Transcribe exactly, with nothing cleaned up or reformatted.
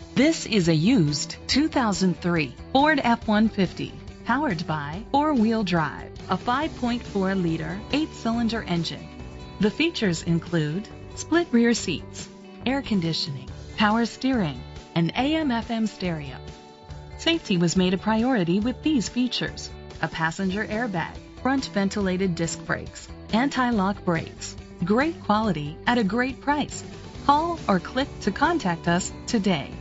This is a used two thousand three Ford F one fifty, powered by four-wheel drive, a five point four liter, eight-cylinder engine. The features include split rear seats, air conditioning, power steering, and A M F M stereo. Safety was made a priority with these features: a passenger airbag, front ventilated disc brakes, anti-lock brakes. Great quality at a great price. Call or click to contact us today.